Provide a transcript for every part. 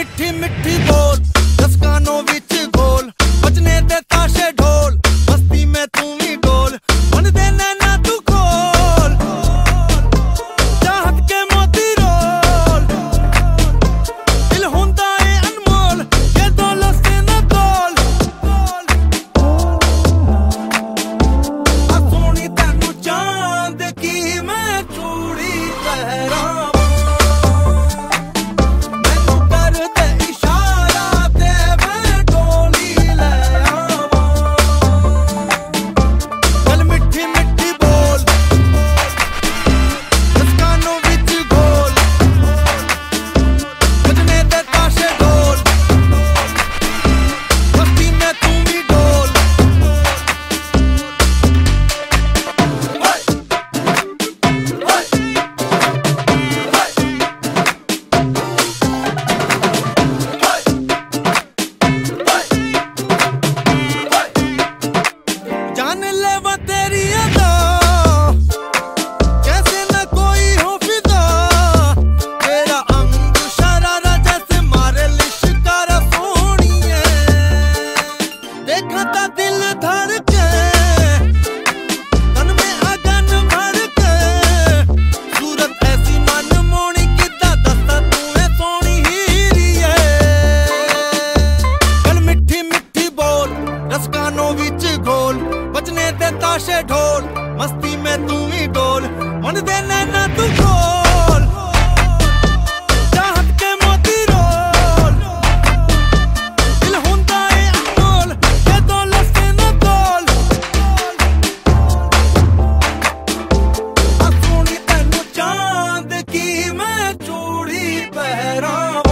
मिठी मिठी बोल दस कानों विच गोल बजने दे ताशे ढोल मस्ती में तू भी डोल मन दे नैना तू खोल चाहत के मोती रोल दिल हुंदा है अनमोल ये दौलत से न तोल आ सोनी तैनू चांद की मैं चूड़ी पहरा बजने दे ताशे ढोल मस्ती में तू ही डोल मन दे नैना तू खोल चाहत के मोती रोल दिल हुंदा है अनमोल ये दौलत से न तोल आ सोनी तैनू चांद की मैं चूड़ी पहरा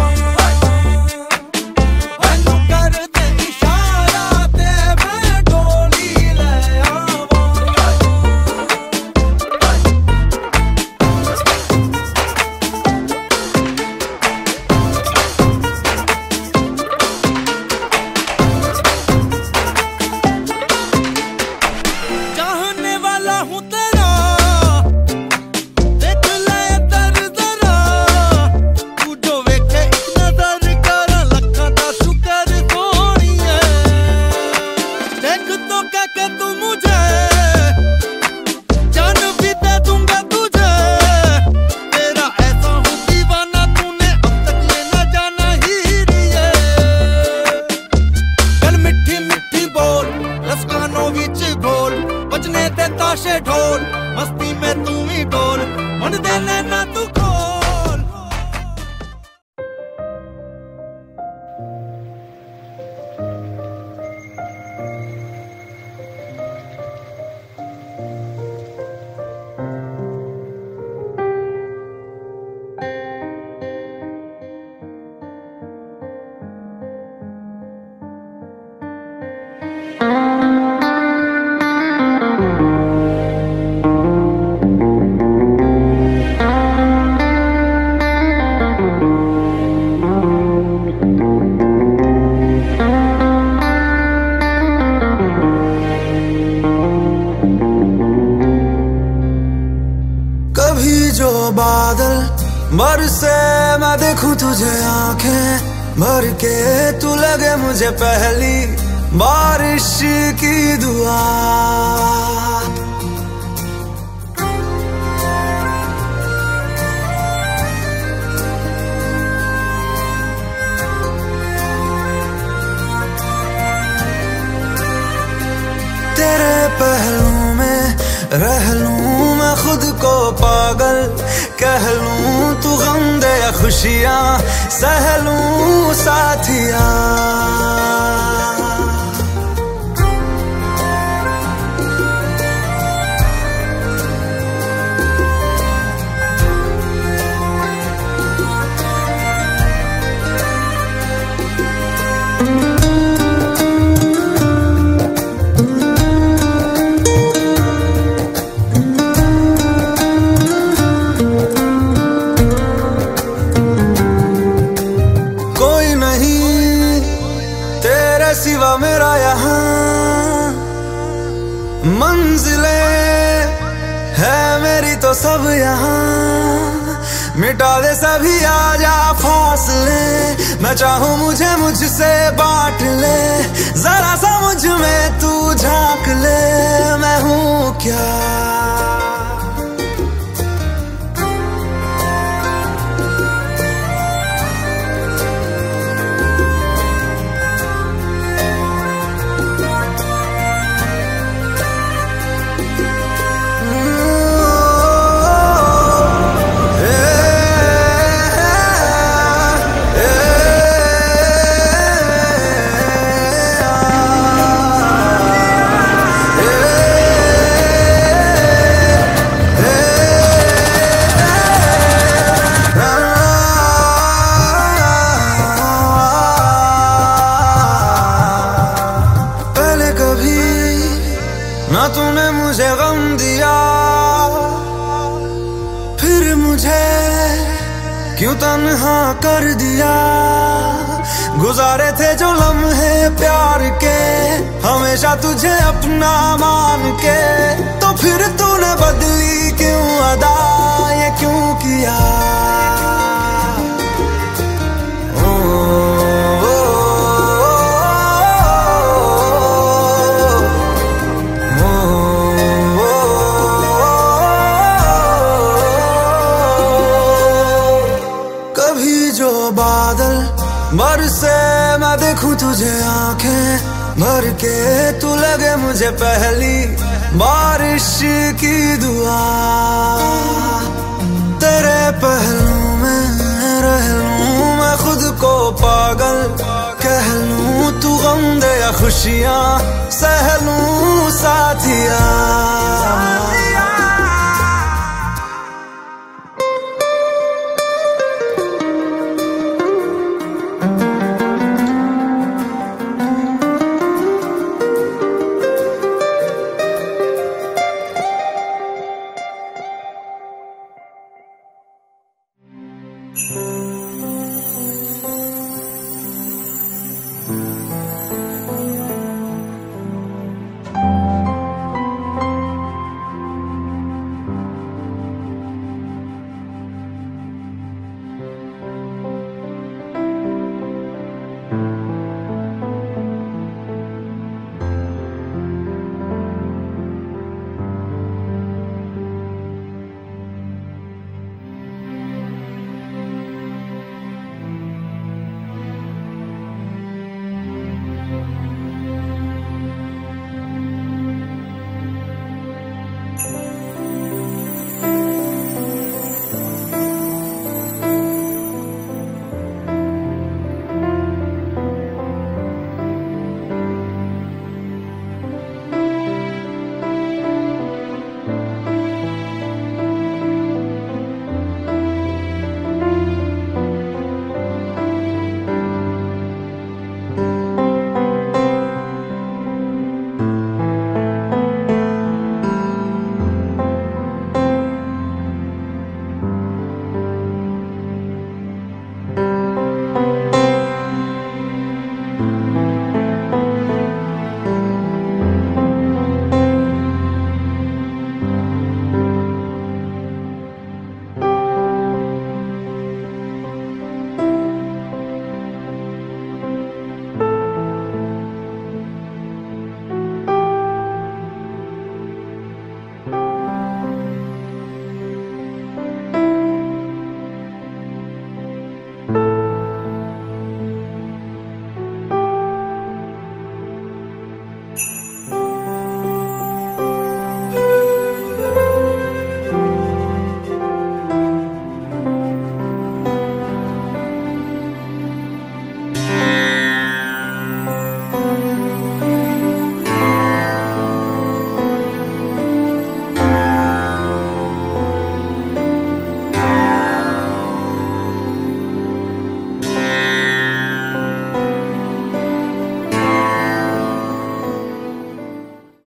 बजने दे ताशे ढोल मस्ती में तू ही डोल मन दे नैना तू खोल। बादल बरसे मैं देखूं तुझे आंखें भर के तू लगे मुझे पहली बारिश की दुआ। तेरे पहलू में रह लूं मैं खुद को पागल कह लूं तू गम दे या खुशियां सह लूं साथिया। सिवा मेरा यहाँ मंजिलें है मेरी तो सब यहाँ मिटा दे सभी आजा फासले, मैं चाहूँ मुझे मुझसे बांट ले, जरा सा मुझ में तू झांक ले, मैं हूँ क्या। ना तूने मुझे गम दिया, फिर मुझे क्यों तन्हा कर दिया। गुजारे थे जो लम्हे प्यार के, हमेशा तुझे अपना मान के, तो फिर तूने बदली क्यों अदा, ये क्यों किया। जो बादल बरसे मैं देखूं तुझे आंखें भर के, तू लगे मुझे पहली बारिश की दुआ। तेरे पहलू में रह लूं मैं खुद को पागल कह लूं, तू गम दे या खुशियां सह लूं साथिया।